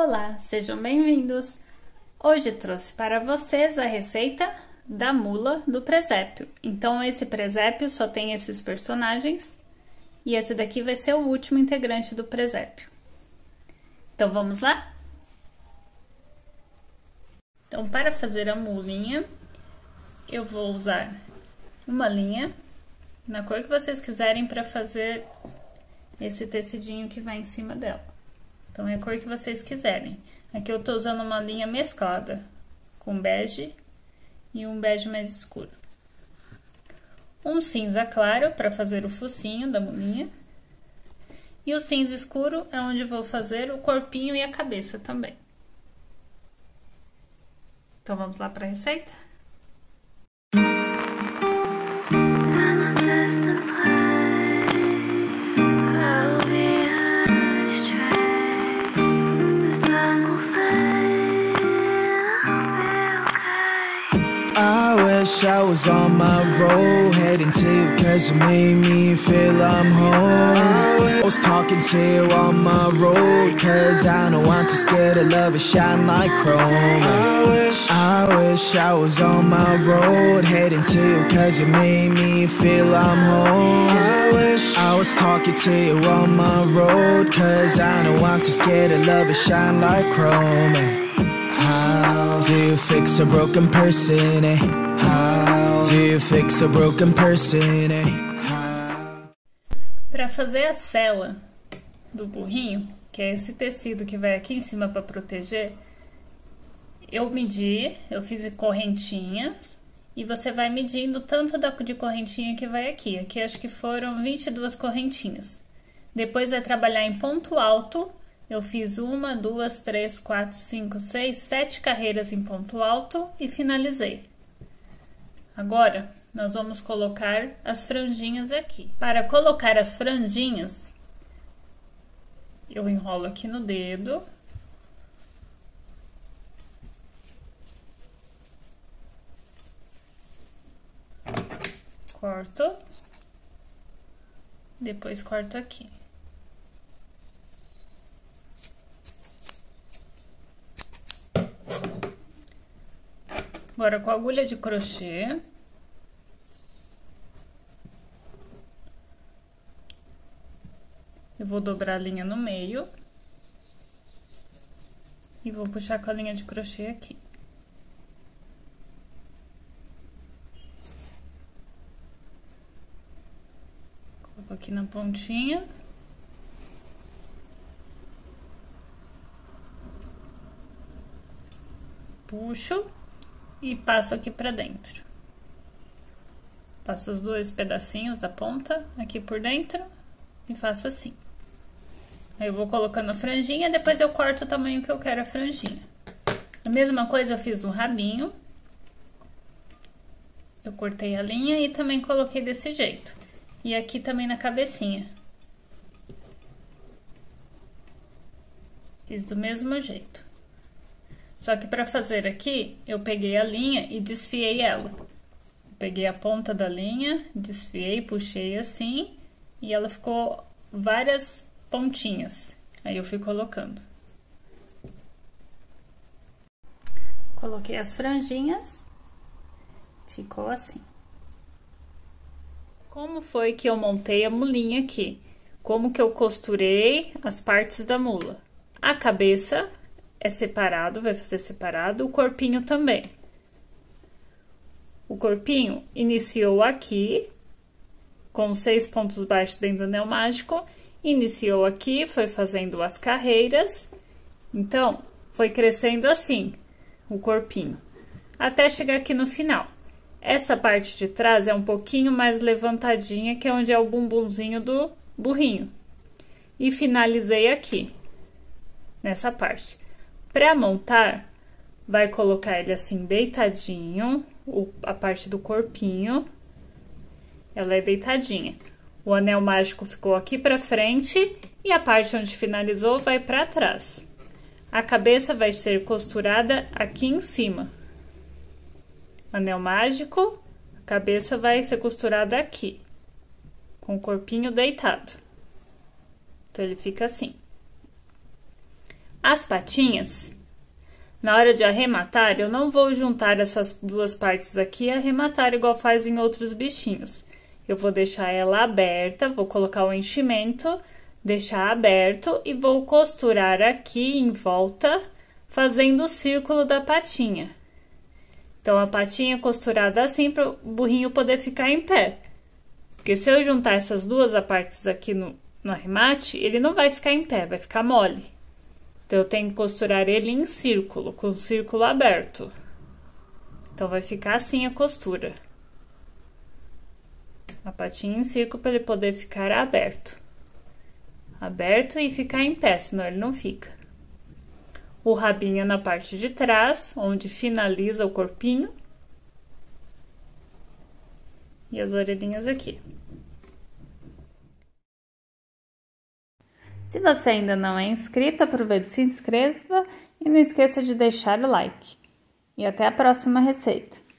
Olá, sejam bem-vindos! Hoje trouxe para vocês a receita da mula do presépio. Então, esse presépio só tem esses personagens e esse daqui vai ser o último integrante do presépio. Então, vamos lá? Então, para fazer a mulinha, eu vou usar uma linha na cor que vocês quiserem para fazer esse tecidinho que vai em cima dela. Então, é a cor que vocês quiserem. Aqui eu tô usando uma linha mesclada com bege e um bege mais escuro. Um cinza claro para fazer o focinho da mulinha. E o cinza escuro é onde eu vou fazer o corpinho e a cabeça também. Então, vamos lá para a receita? I wish I was on my road, heading to you cause you made me feel I'm home. I was talking to you on my road cause I know I'm too scared to love it shine like chrome. I wish I was on my road, heading to you cause you made me feel I'm home. I was talking to you on my road cause I know I'm too scared to love it shine like chrome. How do you fix a broken person, eh? How do you fix a broken person, eh? Para fazer a sela do burrinho, que é esse tecido que vai aqui em cima para proteger, eu fiz correntinhas e você vai medindo tanto de correntinha que vai aqui. Aqui acho que foram 22 correntinhas. Depois vai trabalhar em ponto alto. Eu fiz 1, 2, 3, 4, 5, 6, 7 carreiras em ponto alto e finalizei. Agora, nós vamos colocar as franjinhas aqui. Para colocar as franjinhas, eu enrolo aqui no dedo. Corto. Depois corto aqui. Agora, com a agulha de crochê, eu vou dobrar a linha no meio e vou puxar com a linha de crochê aqui. Coloco aqui na pontinha. Puxo. E passo aqui pra dentro. Passo os dois pedacinhos da ponta aqui por dentro e faço assim. Aí eu vou colocando a franjinha, depois eu corto o tamanho que eu quero a franjinha. A mesma coisa eu fiz no rabinho. Eu cortei a linha e também coloquei desse jeito. E aqui também na cabecinha. Fiz do mesmo jeito. Só que para fazer aqui, eu peguei a linha e desfiei ela. Peguei a ponta da linha, desfiei, puxei assim, e ela ficou várias pontinhas. Aí eu fui colocando. Coloquei as franjinhas, ficou assim. Como foi que eu montei a mulinha aqui? Como que eu costurei as partes da mula? A cabeça é separado, vai fazer separado, o corpinho também. O corpinho iniciou aqui, com 6 pontos baixos dentro do anel mágico, iniciou aqui, foi fazendo as carreiras, então, foi crescendo assim, o corpinho, até chegar aqui no final. Essa parte de trás é um pouquinho mais levantadinha, que é onde é o bumbumzinho do burrinho. E finalizei aqui, nessa parte. Para montar, vai colocar ele assim deitadinho, a parte do corpinho, ela é deitadinha. O anel mágico ficou aqui pra frente e a parte onde finalizou vai pra trás. A cabeça vai ser costurada aqui em cima. Anel mágico, a cabeça vai ser costurada aqui, com o corpinho deitado. Então, ele fica assim. As patinhas, na hora de arrematar, eu não vou juntar essas duas partes aqui e arrematar igual faz em outros bichinhos. Eu vou deixar ela aberta, vou colocar o enchimento, deixar aberto e vou costurar aqui em volta, fazendo o círculo da patinha. Então, a patinha costurada assim para o burrinho poder ficar em pé. Porque se eu juntar essas duas partes aqui no arremate, ele não vai ficar em pé, vai ficar mole. Então, eu tenho que costurar ele em círculo, com o círculo aberto. Então, vai ficar assim a costura. A patinha em círculo para ele poder ficar aberto. Aberto e ficar em pé, senão ele não fica. O rabinho na parte de trás, onde finaliza o corpinho. E as orelhinhas aqui. Se você ainda não é inscrito, aproveite e se inscreva e não esqueça de deixar o like. E até a próxima receita!